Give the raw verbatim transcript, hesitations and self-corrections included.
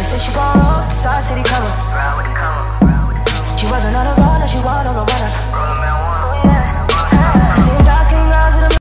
said she gon' roll, Saw City come up.